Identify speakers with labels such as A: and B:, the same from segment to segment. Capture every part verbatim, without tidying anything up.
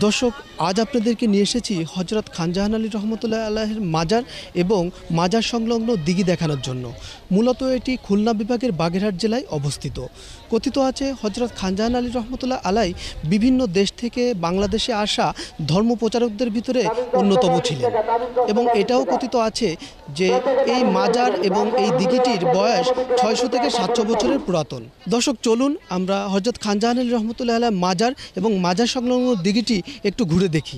A: দর্শক, আজ আপনাদেরকে নিয়ে এসেছি হজরত খানজাহান আলী রহমতুল্লাহ আলাইহির মাজার এবং মাজার সংলগ্ন দিঘি দেখানোর জন্য। মূলত এটি খুলনা বিভাগের বাগেরহাট জেলায় অবস্থিত। কথিত আছে হজরত খানজাহান আলী রহমতুল্লাহ আলাই বিভিন্ন দেশ থেকে বাংলাদেশে আসা ধর্ম প্রচারকদের ভিতরে অন্যতম ছিলেন এবং এটাও কথিত আছে যে এই মাজার এবং এই দিঘিটির বয়স ছয়শো থেকে সাতশো বছরের পুরাতন। দর্শক, চলুন আমরা হজরত খানজাহান আলী রহমতুল্লাহ আলাই মাজার এবং মাজার সংলগ্ন দিঘিটি একটু ঘুরে দেখি।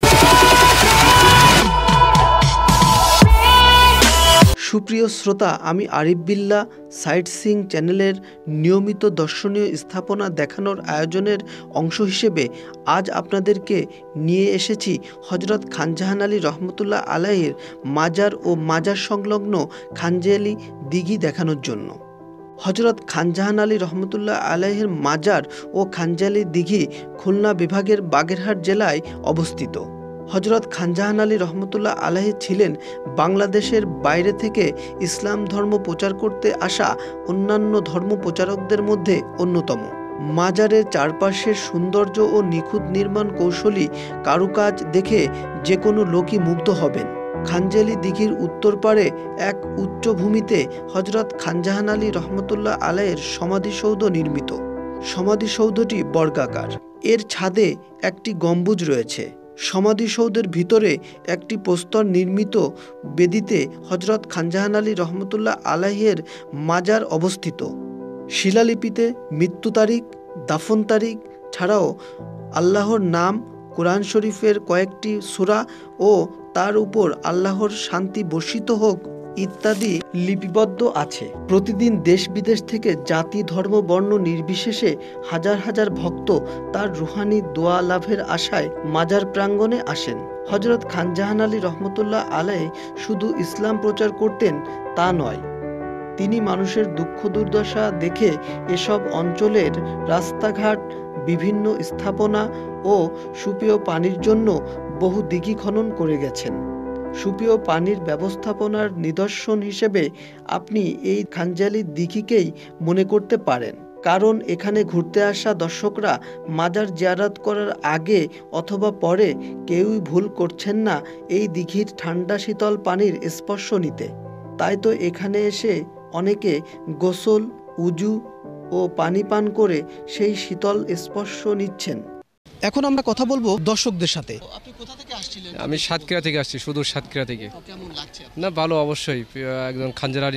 A: সুপ্রিয় শ্রোতা, আমি আরিফ বিল্লাহ সাইট সিং চ্যানেলের নিয়মিত দর্শনীয় স্থাপনা দেখানোর আয়োজনের অংশ হিসেবে আজ আপনাদেরকে নিয়ে এসেছি হজরত খানজাহান আলী রহমতুল্লাহ আলাইহির মাজার ও মাজার সংলগ্ন খানজালি দিঘি দেখানোর জন্য। হজরত খানজাহান আলী রহমতুল্লাহ আলাইহির মাজার ও খানজালি দিঘি খুলনা বিভাগের বাগেরহাট জেলায় অবস্থিত। হজরত খানজাহান আলী রহমতুল্লাহ আলাইহি ছিলেন বাংলাদেশের বাইরে থেকে ইসলাম ধর্ম প্রচার করতে আসা অন্যান্য ধর্ম প্রচারকদের মধ্যে অন্যতম। মাজারের চারপাশের সৌন্দর্য ও নিখুঁত নির্মাণ কৌশলী কারুকাজ দেখে যে কোনো লোকই মুগ্ধ হবেন। খানজালি দিঘির উত্তর পারে এক উচ্চভূমিতে হজরত খানজাহান আলী রহমতুল্লাহ আলাইহির সমাধিসৌধ নির্মিত। সমাধিসৌধটি বর্গাকার, এর ছাদে একটি গম্বুজ রয়েছে। সমাধিসৌধের ভিতরে একটি প্রস্তর নির্মিত বেদিতে হজরত খানজাহান আলী রহমতুল্লাহ আলাইহির মাজার অবস্থিত। শিলালিপিতে মৃত্যু তারিখ, দাফন তারিখ ছাড়াও আল্লাহর নাম, কোরআন শরীফের কয়েকটি সূরা ও তার উপর আল্লাহর শান্তি বর্ষিত হোক ইত্যাদি লিপিবদ্ধ আছে। প্রতিদিন দেশ বিদেশ থেকে জাতি ধর্ম বর্ণ নির্বিশেষে হাজার হাজার ভক্ত তার রুহানি দোয়া লাভের আশায় মাজার প্রাঙ্গণে আসেন। হজরত খানজাহান আলী রহমতুল্লাহ আলাইহি শুধু ইসলাম প্রচার করতেন তা নয়, তিনি মানুষের দুঃখ দুর্দশা দেখে এসব অঞ্চলের রাস্তাঘাট, বিভিন্ন স্থাপনা ও সুপেয় পানির জন্য বহু দিঘি খনন করে গেছেন। সুপেয় পানির ব্যবস্থাপনার নিদর্শন হিসেবে আপনি এই খানজালি দিঘিকেই মনে করতে পারেন, কারণ এখানে ঘুরতে আসা দর্শকরা মাজার জিয়ারত করার আগে অথবা পরে কেউই ভুল করছেন না এই দিঘির ঠান্ডা শীতল পানির স্পর্শ নিতে। তাই তো এখানে এসে অনেকে গোসল, উজু ও পানি পান করে সেই শীতল স্পর্শ নিচ্ছেন। এখন আমরা কথা বলবো দর্শকদের সাথে। আপনি কোথা থেকে আসছিলেন?
B: আমি সাতক্ষীরা থেকে আসছি, শুধু সাতক্ষীরা থেকে।
A: কেমন লাগছে?
B: না, ভালো, অবশ্যই। একজন খানজাহান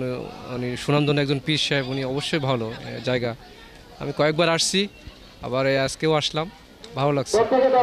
B: উনি সুনামধন্য একজন পীর সাহেব, উনি অবশ্যই ভালো জায়গা। আমি কয়েকবার আসছি, আবার আজকেও আসলাম, ভালো লাগছে।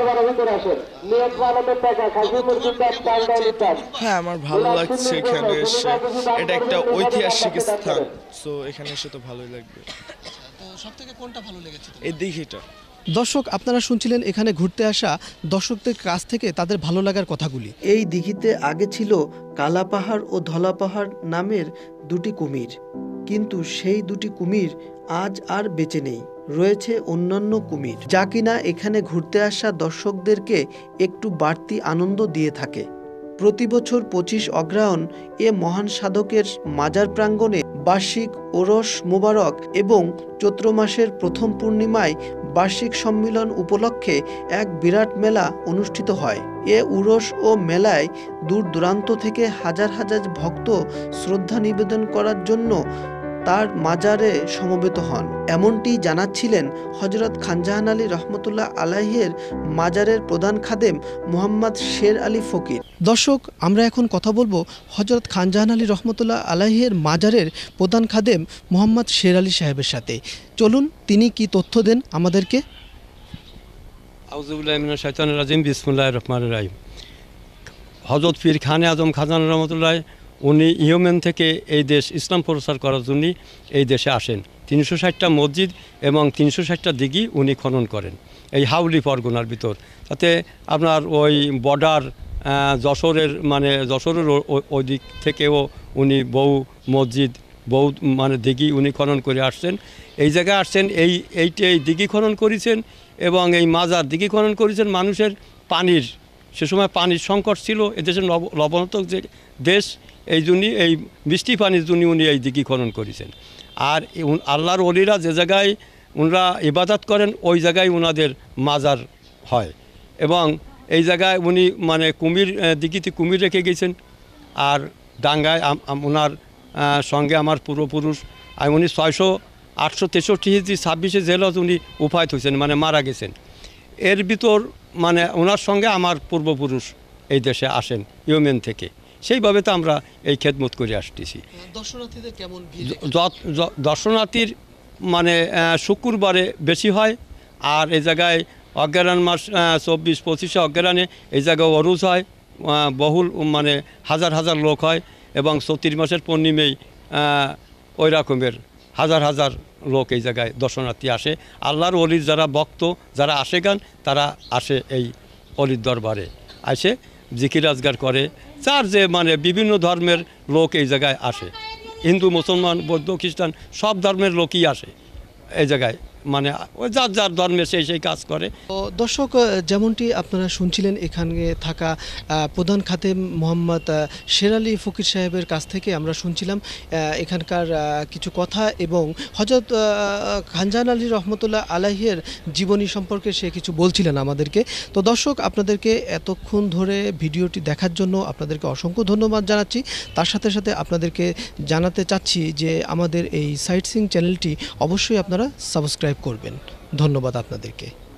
C: হ্যাঁ, আমার ভালো লাগছে এখানে এসে। এটা একটা ঐতিহাসিক স্থান, সো এখানে এসে তো ভালোই লাগবে।
A: তো সবথেকে কোনটা ভালো লেগেছে?
C: এই দিঘিটা।
A: দর্শক, আপনারা শুনছিলেন এখানে ঘুরতে আসা দর্শকদের কাছ থেকে তাদের ভালো লাগার কথাগুলি। এই দিঘিতে আগে ছিল কালা পাহাড় ও ধলা পাহাড় নামের দুটি কুমির, কিন্তু সেই দুটি কুমির আজ আর বেঁচে নেই। রয়েছে অন্যান্য কুমির, যা কিনা এখানে ঘুরতে আসা দর্শকদেরকে একটু বাড়তি আনন্দ দিয়ে থাকে। প্রতি বছর পঁচিশ অগ্রহায়ণ এ মহান সাধকের মাজার প্রাঙ্গণে বার্ষিক ওরস মোবারক এবং চৈত্র মাসের প্রথম পূর্ণিমায় বার্ষিক সম্মিলন উপলক্ষে এক বিরাট মেলা অনুষ্ঠিত হয়। এ উরস ও মেলায় দূর দূরান্ত থেকে হাজার হাজার ভক্ত শ্রদ্ধা নিবেদন করার জন্য তার মাজারে সমবেত হন। এমনটি জানাচ্ছিলেন হজরত খানজাহান আলী রহমতুল্লাহ আলাইহির মাজারের প্রধান খাদেম মোহাম্মদ শের আলী ফকির। দর্শক, আমরা এখন কথা বলবো হজরত খানজাহান আলী রহমতুল্লাহ আলাইহির মাজারের প্রধান খাদেম মোহাম্মদ শের আলী সাহেবের সাথে। চলুন তিনি কি তথ্য দেন আমাদেরকে।
D: আউযু বিল্লাহি মিনাশ শাইতানির রাজিম, বিসমিল্লাহির রহমানির রহিম। হযরত পীর খানে আজম খানজাহান রহমতুল্লাহ উনি ইয়েমেন থেকে এই দেশ ইসলাম প্রচার করার জন্য এই দেশে আসেন। তিনশো ষাটটা মসজিদ এবং তিনশো ষাটটা দিঘি উনি খনন করেন এই হাউলি পরগনার ভিতর। তাতে আপনার ওই বর্ডার যশোরের মানে যশোরের ওই দিক থেকেও উনি বহু মসজিদ, বহু মানে দিঘি উনি খনন করে আসছেন। এই জায়গায় আসছেন, এই এইটি এই দিঘি খনন করেছেন এবং এই মাজার দিঘি খনন করেছেন। মানুষের পানির সে সময় পানির সংকট ছিল, এদেশের লবণাত্মক যে দেশ, এই জন্যই এই বৃষ্টি পানির জন্য উনি এই দিঘি খনন করেছেন। আর আল্লাহর ওলিরা যে জায়গায় ওনারা ইবাদত করেন ওই জায়গায় ওনাদের মাজার হয়। এবং এই জায়গায় উনি মানে কুমির দিঘিতে কুমির রেখে গেছেন। আর ডাঙ্গায় ওনার সঙ্গে আমার পূর্বপুরুষ আর উনি ছয়শো আটশো তেষট্টি হিজরি ছাব্বিশে জেলত উনি উপায়ত হয়েছেন, মানে মারা গেছেন। এর ভিতর মানে ওনার সঙ্গে আমার পূর্বপুরুষ এই দেশে আসেন ইয়েমেন থেকে, সেইভাবে তো আমরা এই খেদমত করে আসতেছি।
A: দর্শনার্থীদের কেমন
D: দর্শনার্থীর মানে শুক্রবারে বেশি হয়, আর এই জায়গায় অজ্ঞারান মাস চব্বিশ পঁচিশে অজ্ঞারানে এই জায়গায় অরুজ হয়, বহুল মানে হাজার হাজার লোক হয়, এবং চৌত্রিশ মাসের পূর্ণিমেই ওই রকমের হাজার হাজার লোক এই জায়গায় দর্শনার্থী আসে। আল্লাহর অলির যারা ভক্ত যারা আসে গান তারা আসে এই অলির দরবারে, আসে জিকির আজগার করে। যার যে মানে বিভিন্ন ধর্মের লোক এই জায়গায় আসে, হিন্দু মুসলমান বৌদ্ধ খ্রিস্টান সব ধর্মের লোকই আসে এই জায়গায়, মানে ওই যার যার ধর্মে সেই সেই কাজ করে।
A: তো দর্শক, যেমনটি আপনারা শুনছিলেন এখানে থাকা প্রধান খাদেম মোহাম্মদ শের আলী ফকির সাহেবের কাছ থেকে আমরা শুনছিলাম এখানকার কিছু কথা, এবং হযরত খানজাহান আলী রহমতুল্লাহ আলাইহের জীবনী সম্পর্কে সে কিছু বলছিলেন আমাদেরকে। তো দর্শক, আপনাদেরকে এতক্ষণ ধরে ভিডিওটি দেখার জন্য আপনাদেরকে অসংখ্য ধন্যবাদ জানাচ্ছি। তার সাথে সাথে আপনাদেরকে জানাতে চাচ্ছি যে আমাদের এই সাইট সিইং চ্যানেলটি অবশ্যই আপনারা সাবস্ক্রাইব করবেন। ধন্যবাদ আপনাদেরকে।